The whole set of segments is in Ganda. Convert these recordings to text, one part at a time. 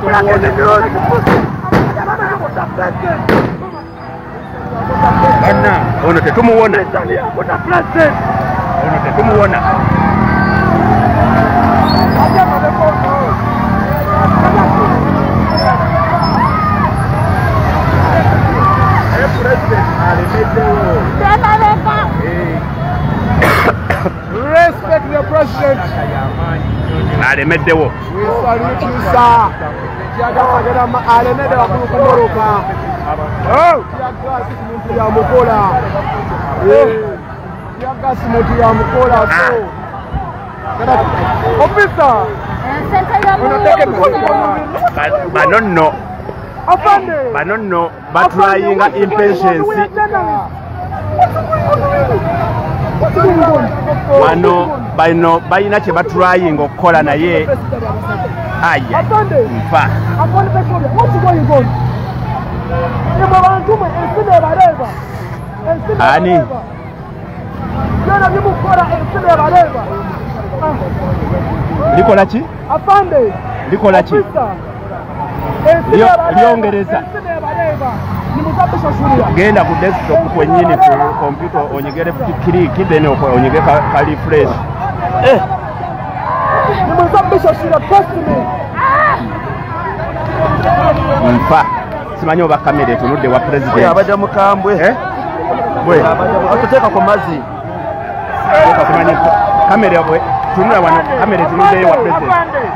Bana, ono tetumuwona. Ono tetumuwona. Respect the president. Alemeddewo. We salute you, sir. Alemeddewo kumoroka. Oh, ya mukola. Ya kasi mutu ya mukola so. Officer. Banono. Banono batryinga impatience. Wano bino bayina kye batryinga okukola naye aya mpa ani likola ki? Likola ki? Lyongereza. Genda ku desktop kwennyini ku computer onyegere click then onyege ka refresh. Mpa simanyi oba kamera etunudde wa president. Abajja mukambwe. Bwe atuteeka ku mazzi. Simanyi kamera bwe tunula wano kamera etunudde wa president.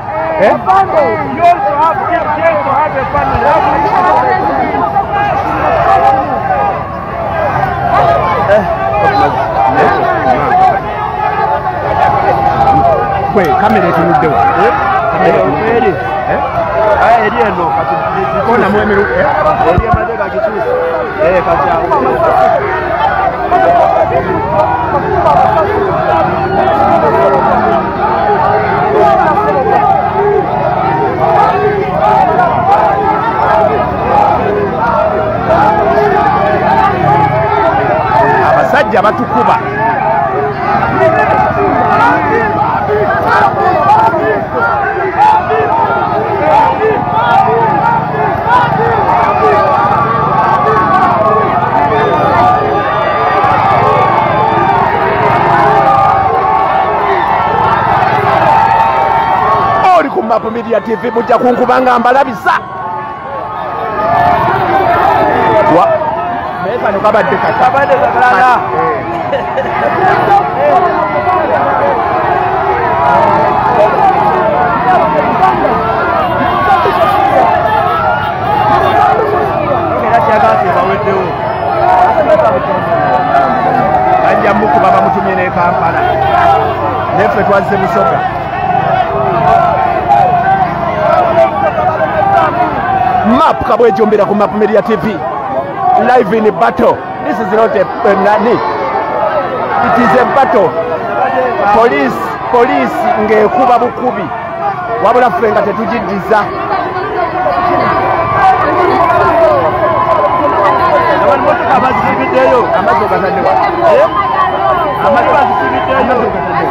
Kwe kamera etunuddewo. Eri eno kati kona mwemiru eri amaze gakituusa. Kati abasajja batukuba. Oli ku Map Media TV mujja kunkubanga mbalabisa. Kano kabadde kakalala. Bajja mukuba bamutumye ne Kampala. Neffe twazze Busoga. Map kabwejombera ku Map Media TV. Live in a battle. This is not a nani. It is a battle. Police ngekuba bukubi. Wabula fenga tetujiddiza. abazibiddeyo amazo gataddewa. Amazo bazibiddeyo.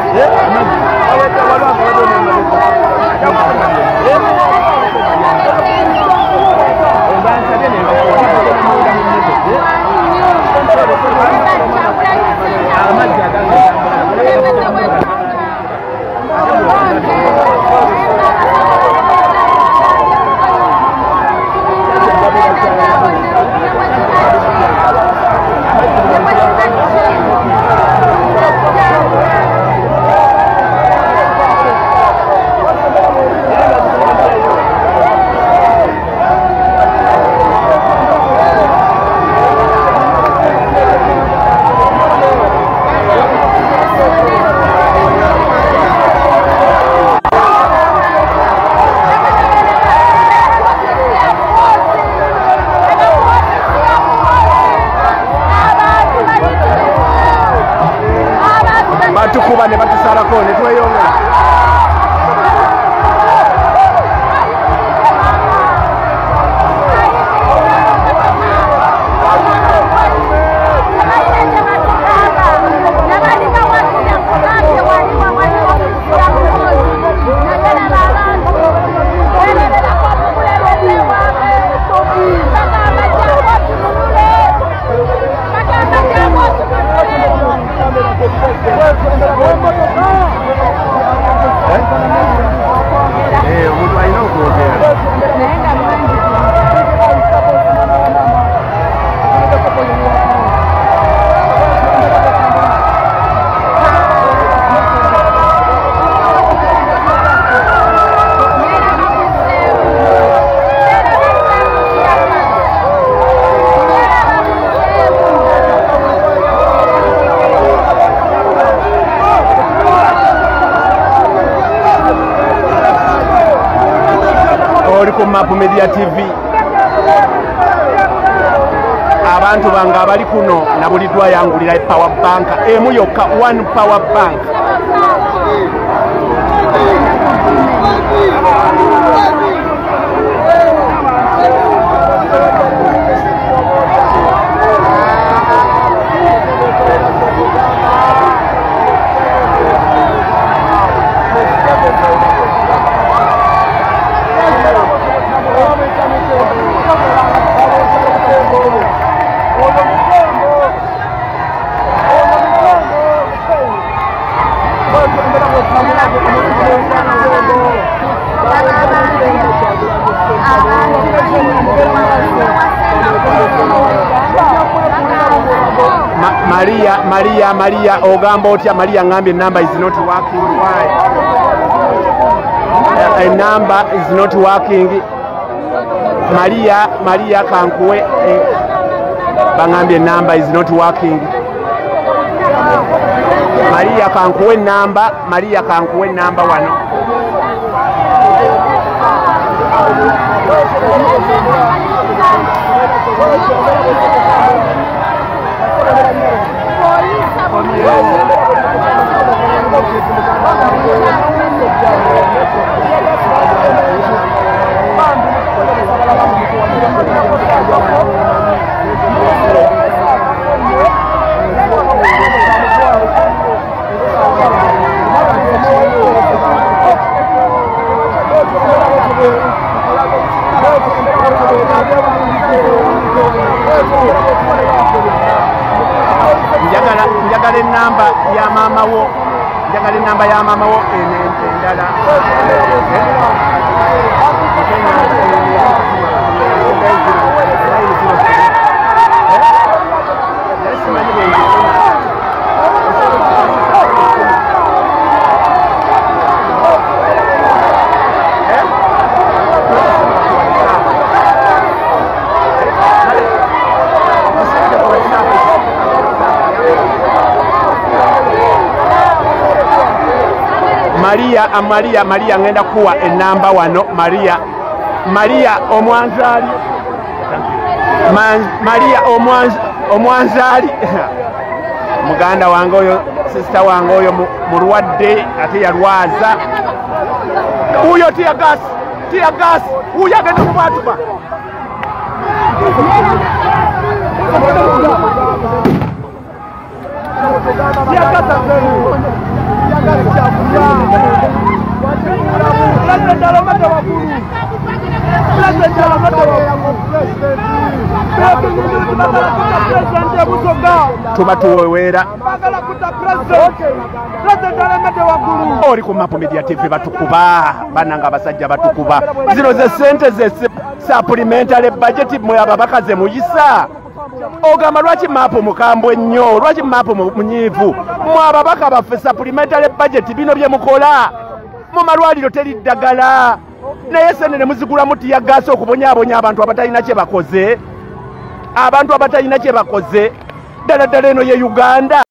Batukuba ne batusalako ne tweyongera. Omuntu alina okwogera. Ku Mapu Media TV abantu bange abali kuno nabuliddwa yangulira power bank emu yokka, one power bank. Maria ogamba otya? Maria ngambye number is not working. Why? A number is not working. Maria kankuwe bangambye number is not working. Maria kankuwe number wano. Njagala enamba ya mama wo, njagala enamba ya mama wo endala. Maria ngenda kuwa enamba wano. Maria omwanzali. Maria omwanzali. Muganda wange oyo, sister wange oyo mulwadde ate yalwaza. Uyo tear gas. Uyo agenda kubatuba. Tuba tuweweera oli ku Mapu Media TV batukuba bananga abasajja batukuba zino ze sente ze supplementary budget mwe ababaka ze muyisa ogamba lwaki Mapu mukambwe nnyo, lwaki Mapu munyiivu mwe ababaka baffe supplementary budget bino bye mukola mu malwaliro teri ddagala naye senene muzigula mutiya gaasi okubonyaabonya abantu abatalina kye bakoze ddala ddala eno ye Uganda.